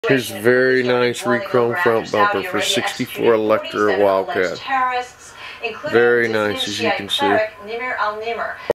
Here's a very nice re-chrome front bumper for 64 Electra Wildcat. Very nice, as you can see.